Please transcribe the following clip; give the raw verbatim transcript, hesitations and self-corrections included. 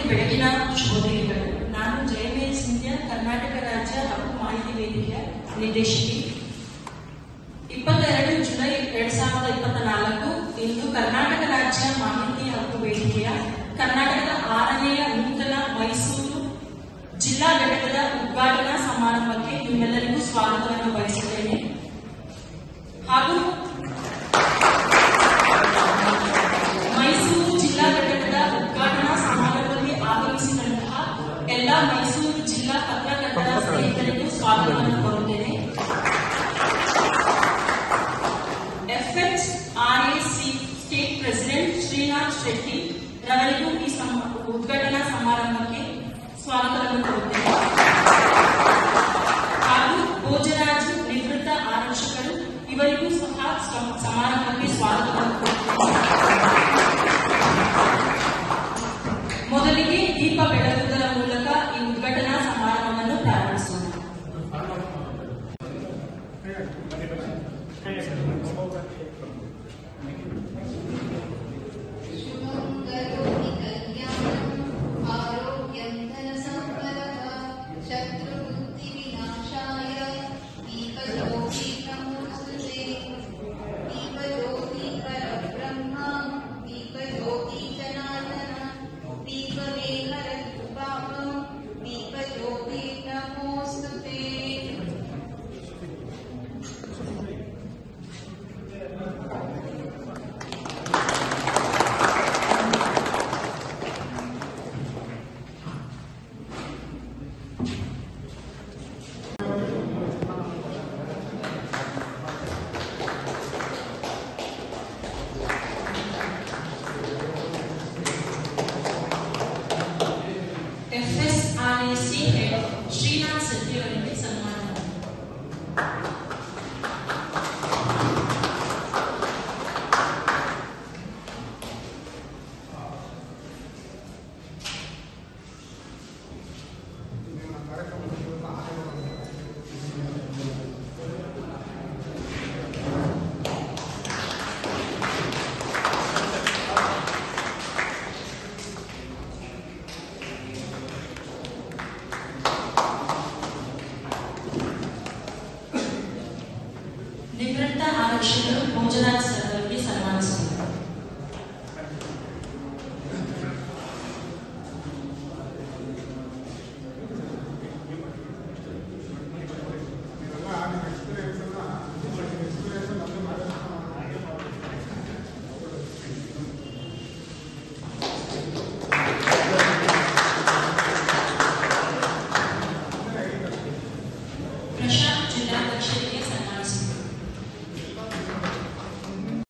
ಬೆಳಗಿನ ಶುಭೋದಯಗಳು. ನಾನು ಜಯಮೇಲ್ ಸಿಂಧ್ಯಾ, ಕರ್ನಾಟಕ ರಾಜ್ಯ ಹಕ್ಕು ಮಾಹಿತಿ ವೇದಿಕೆಯ ನಿರ್ದೇಶಕಿ. ಇಪ್ಪತ್ತೆರಡು ಜುಲೈ ಎರಡ್ ಸಾವಿರದ ಇಪ್ಪತ್ತ ನಾಲ್ಕು ಇಂದು ಕರ್ನಾಟಕ ರಾಜ್ಯ ಮಾಹಿತಿ ಹಕ್ಕು ವೇದಿಕೆಯ ಕರ್ನಾಟಕದ ಆರನೆಯ ನೂತನ ಮೈಸೂರು ಜಿಲ್ಲಾ ಘಟಕದ ಉದ್ಘಾಟನಾ ಸಮಾರಂಭಕ್ಕೆ ನಿಮ್ಮೆಲ್ಲರಿಗೂ ಸ್ವಾಗತವನ್ನು ಬಯಸುತ್ತೇನೆ. ಹಾಗೂ ಮೈಸೂರು ಜಿಲ್ಲಾ ಘಟಕದ ಉದ್ಘಾಟನಾ ಸಮಾರಂಭದಲ್ಲಿ ಆಗಮಿಸಿದಂತಹ ಎಲ್ಲ ಮೈಸೂರು ಜಿಲ್ಲಾ ಪತ್ರಕರ್ತರ ಸ್ನೇಹಿತರಿಗೂ ಸ್ವಾಗತವನ್ನು ಕೋರುತ್ತೇನೆ. FH R A C state president Srinath Shetty ರವರಿಗೂ ಈ ಉದ್ಘಾಟನಾ ಸಮಾರಂಭಕ್ಕೆ ಸ್ವಾಗತವನ್ನು ಕೋರುತ್ತೇನೆ. ಹಾಗೂ ಭೋಜರಾಜು ನಿವೃತ್ತ ಆರಕ್ಷಕರು ಇವರಿಗೂ ಸಹ ಸಮಾರಂಭಕ್ಕೆ ಸ್ವಾಗತವನ್ನು ಕೋರುತ್ತೇನೆ.